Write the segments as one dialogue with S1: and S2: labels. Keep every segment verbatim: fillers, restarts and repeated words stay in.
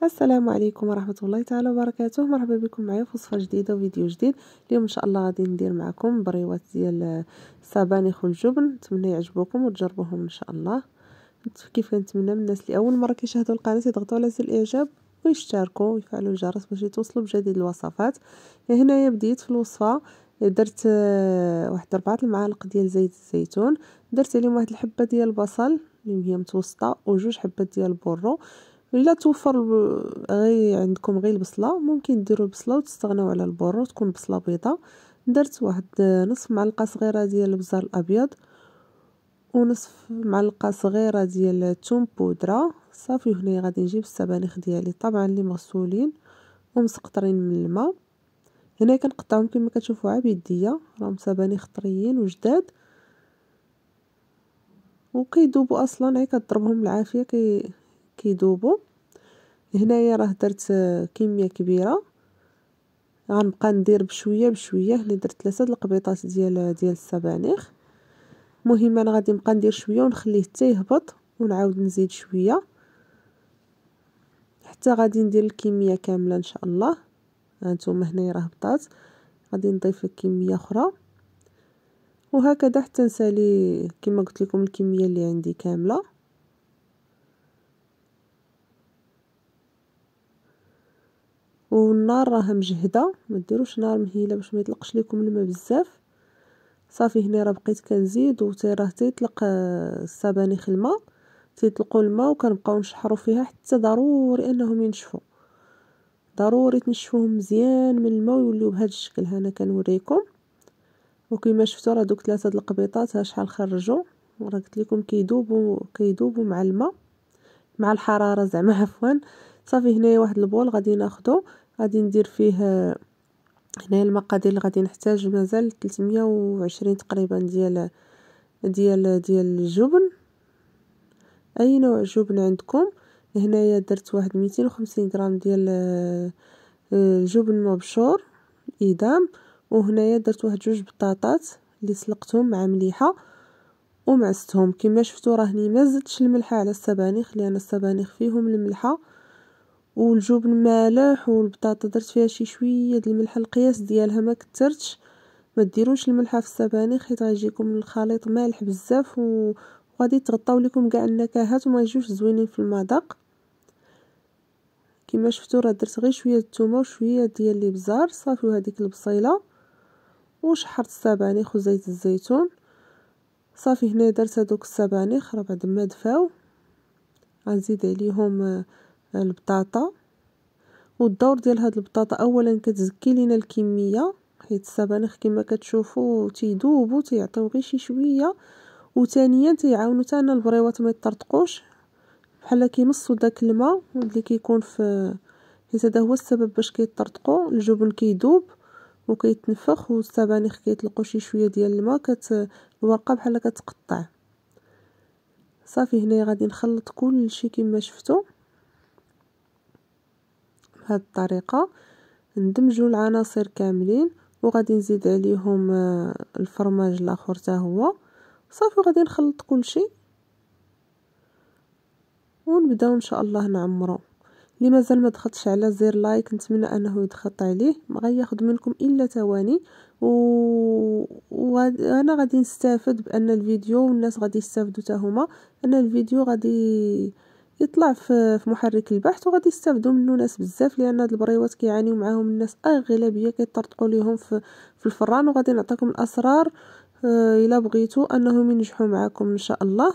S1: السلام عليكم ورحمه الله تعالى وبركاته. مرحبا بكم معايا في وصفه جديده وفيديو جديد. اليوم ان شاء الله غادي ندير معكم بريوات ديال السبانخ والجبن، نتمنى يعجبوكم وتجربوهم ان شاء الله. كيف كنتمنى من الناس اللي اول مره كيشاهدوا القناه يضغطوا على زر الاعجاب ويشتركوا ويفعلوا الجرس باش يتوصلوا بجديد الوصفات. هنايا بديت في الوصفه، درت واحد أربعة المعالق ديال زيت الزيتون، درت عليهم واحد الحبه ديال البصل اللي هي متوسطه وجوج حبات ديال البورو. الا توفر غير عندكم غير البصله ممكن ديروا البصله وتستغنوا على البورو تكون بصله بيضاء. درت واحد نصف معلقه صغيره ديال البزار الابيض ونصف معلقه صغيره ديال الثوم بودره. صافي هنا غادي نجيب السبانخ ديالي طبعا اللي مغسولين ومسقطرين من الماء. هنا كنقطعهم كما كتشوفوا عا بيديا، راهم سبانخ طريين وجداد وكيذوبوا اصلا، غير كضربهم بالعافيه كي كيذوبوا. هنايا راه درت كميه كبيره، غنبقى ندير بشويه بشويه. هنا درت ثلاثه القبيطات ديال ديال السبانخ. المهم انا غادي نبقى ندير شويه ونخليه حتى يهبط ونعاود نزيد شويه حتى غادي ندير الكميه كامله ان شاء الله. هانتوما هنايا راه هبطات، غادي نضيف كميه اخرى وهكذا حتى نسالي كما قلت لكم الكميه اللي عندي كامله. والنار راه مجهده، ما ديروش نار مهيله باش ما يطلقش لكم الماء بزاف. صافي هنا راه بقيت كنزيد وتي راه تيطلق السبانخ الماء، تيطلقوا الماء وكنبقاو نشحروا فيها حتى ضروري انهم ينشفوا، ضروري تنشفوهم مزيان من الماء ويوليو بهذا الشكل. هنا كنوريكم وكما شفتوا راه دوك ثلاثه القبيطات ها شحال خرجوا، وراه قلت لكم كيذوبوا كيذوبوا مع الماء مع الحراره زعما عفوا. صافي هنايا واحد البول غادي ناخذو، غادي ندير فيه هنا المقادير اللي غادي نحتاج. مازال ثلاثمية وعشرين تقريبا ديال ديال ديال الجبن، اي نوع جبن عندكم. هنايا درت واحد مئتين وخمسين غرام ديال الجبن مبشور ايدام، وهنايا درت واحد جوج بطاطات اللي سلقتهم مع مليحه ومعستهم. كما شفتوا راني ما زدتش الملحه على السبانخ لان السبانخ فيهم الملحه والجبن مالح، والبطاطا درت فيها شي شويه د الملح القياس ديالها ما كثرتش. ما ديروش الملحه في السبانخ حيت غيجيكم الخليط مالح بزاف وغادي تغطاو لكم كاع النكهات وما يجوش زوينين في المذاق. كما شفتوا راه درت غير شويه الثومه وشويه ديال الابزار صافي وهذيك البصيله وشحرت السبانخ وزيت الزيتون. صافي هنا درت هذوك السبانخ راه بعد ما دفاو غنزيد عليهم البطاطا. والدور ديال هاد البطاطا اولا كتزكي لينا الكميه حيت السبانخ كما كتشوفوا تيذوبوا تيعطيو غير شي شويه، وثانيا تيعاونوا حتى البريوات ما يطرطقوش بحال كيمصوا داك الماء اللي كيكون في، حيت هذا هو السبب باش كيطرطقوا. الجبن كيذوب وكيتنفخ والسبانخ كيطلقوا شي شويه ديال الماء كت الورقه بحال كتقطع. صافي هنا غادي نخلط كل شيء كما شفتوا بهذه الطريقه، ندمجوا العناصر كاملين وغادي نزيد عليهم الفرماج الاخر حتى هو. صافي غادي نخلط كل شيء ونبداو ان شاء الله نعمرو. اللي مازال ما ضغطش على زر لايك نتمنى انه يضغط عليه، ما غياخذ منكم الا ثواني و... وانا غادي نستافد بان الفيديو والناس غادي يستافدوا حتى هما، ان الفيديو غادي يطلع في في محرك البحث وغادي يستافدوا منه ناس بزاف، لان هاد البريوات كيعانيو معاهم الناس اغلبيه كيطرطقوا ليهم في في الفران. وغادي نعطيكم الاسرار آه الا بغيتوا انهم ينجحوا معكم ان شاء الله.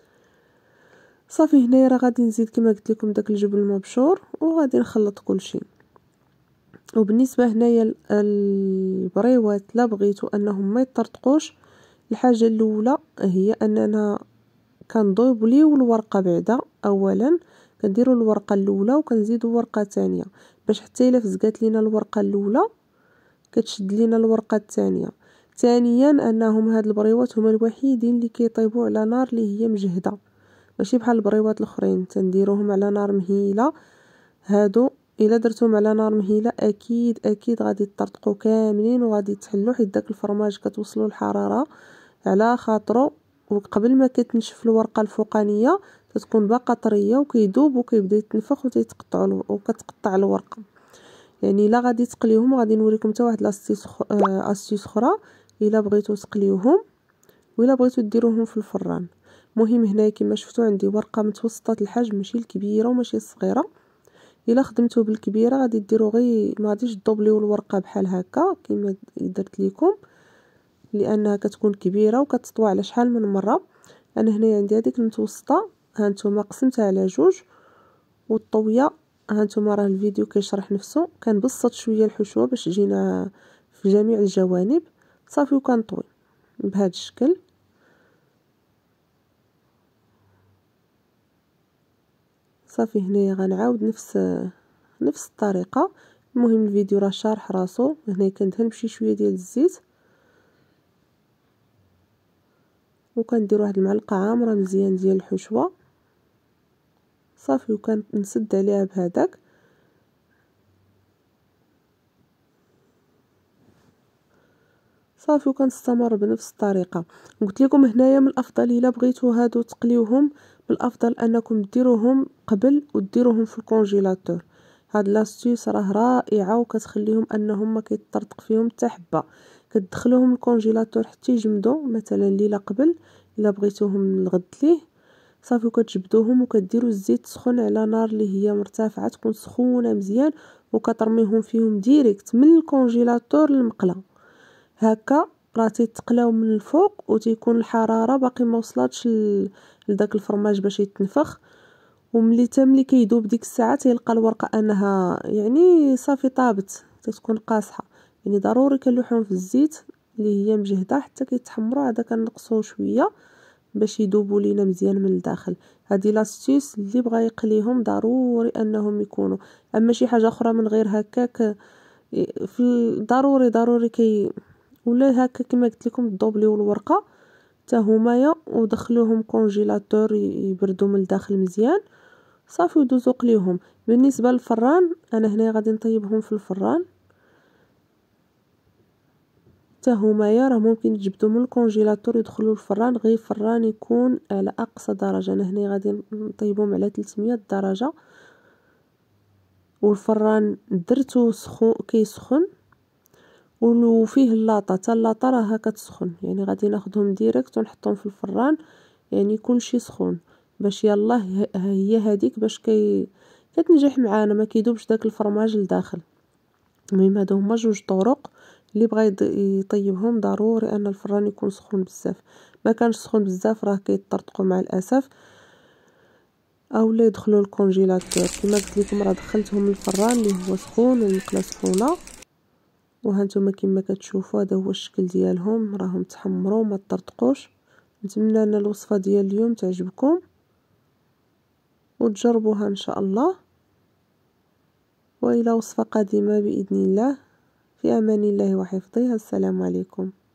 S1: صافي هنايا راه غادي نزيد كما قلت لكم داك الجبن المبشور وغادي نخلط كل شيء. وبالنسبه هنايا البريوات لا بغيتوا انهم ما يطرطقوش، الحاجه الاولى هي اننا كنضيبليو الورقه بعدا. اولا كنديروا الورقه الاولى وكنزيدوا ورقه ثانيه باش حتى الا فزقات لينا الورقه الاولى كتشد لينا الورقه الثانيه. ثانيا انهم هاد البريوات هما الوحيدين اللي كيطيبوا على نار اللي هي مجهده، ماشي بحال البريوات الاخرين تنديروهم على نار مهيله. هادو الا درتهم على نار مهيله اكيد اكيد غادي يطرطقوا كاملين وغادي تحلوا، حيت داك الفرماج كتوصلوا الحراره على خاطرو وقبل ما كتنشف الورقه الفوقانيه كتكون باقا طريه وكيذوب وكيبدا يتنفخ وتيتقطعوا وكتقطع الورقه. يعني الا غادي تقليوهم غادي نوريكم حتى واحد لاستيس استيس اخرى الا بغيتو تقليوهم ولا بغيتو ديروهم في الفران. المهم هنايا كما شفتوا عندي ورقه متوسطه الحجم، ماشي الكبيره وماشي الصغيره. الا خدمتو بالكبيره غادي ديروا غير ما غاديش تدوبليو الورقه بحال هكا كما درت لكم، لانها كتكون كبيره وكتطوى على شحال من مره. انا هنايا عندي هذيك المتوسطه، ها نتوما قسمتها على جوج، والطويه ها نتوما راه الفيديو كيشرح نفسه. كنبسط شويه الحشوه باش تجينا في جميع الجوانب صافي، وكنطوي بهذا الشكل. صافي هنايا غنعاود نفس نفس الطريقه. المهم الفيديو راه شارح راسو. هنا كندهن بشي شويه ديال الزيت وكندير واحد المعلقه عامره مزيان ديال الحشوه صافي، وكنسد عليها بهذاك. صافي وكنستمر بنفس الطريقه. قلت لكم هنايا من الافضل الا بغيتو هادو تقليوهم، من الافضل انكم ديروهم قبل وديروهم في الكونجيلاتور. هاد لاستيس راه رائعه وكتخليهم انهم ما كيطرطق فيهم حتى حبه. كتدخلوهم الكونجيلاتور حتى يجمدوا، مثلا ليله قبل الا بغيتوهم الغد ليه صافي، وكتجبدوهم وكديروا الزيت سخون على نار اللي هي مرتفعه تكون سخونه مزيان، وكترميهم فيهم ديريكت من الكونجيلاتور للمقله. هكا راه تيتقلاو من الفوق وتيكون الحراره باقي ما وصلاتش لداك الفرماج باش يتنفخ. وملي تملي كيذوب ديك الساعه تيلقى الورقه انها يعني صافي طابت، تتكون قاصحه. يعني ضروري كنلوحهم في الزيت اللي هي مجهده حتى كيتحمروا، هذا كنقصوه شويه باش يذوبوا لينا مزيان من الداخل. هذه لاستيس اللي بغى يقليهم ضروري انهم يكونوا. اما شي حاجه اخرى من غير هكاك في ضروري ضروري كي ولا هكا كما قلت لكم دوبليو الورقه حتى همايا ودخلوهم كونجيلاتور يبردوا من الداخل مزيان صافي، ودوزو قليوهم. بالنسبه للفران انا هنا غادي نطيبهم في الفران حتى همايا راه ممكن تجبدوا من الكونجيلاتور يدخلوا الفران، غير الفران يكون على اقصى درجه. انا هنا غادي نطيبهم على ثلاثمية درجه، والفران درتو سخون كيسخن وفيه اللاطه حتى اللاطه راها كتسخن. يعني غادي ناخذهم ديريكت ونحطهم في الفران، يعني كلشي سخون باش يلاه هي هذيك باش كي كتنجح معانا ما كيذوبش داك الفرماج لداخل. المهم هادو هما جوج طرق اللي بغى يطيبهم. ضروري ان الفران يكون سخون بزاف، ما كانش سخون بزاف راه كيطرطقوا مع الاسف اولا يدخلوا الكونجيلاتور. كما قلت لكم راه دخلتهم الفران اللي هو سخون والمقله سخونه، وهانتوما كما كتشوفوا هذا هو الشكل ديالهم، راهم تحمروا ما طرطقوش. نتمنى ان الوصفه ديال اليوم تعجبكم وتجربوها ان شاء الله، والى وصفه قادمه باذن الله. في امان الله وحفظه. السلام عليكم.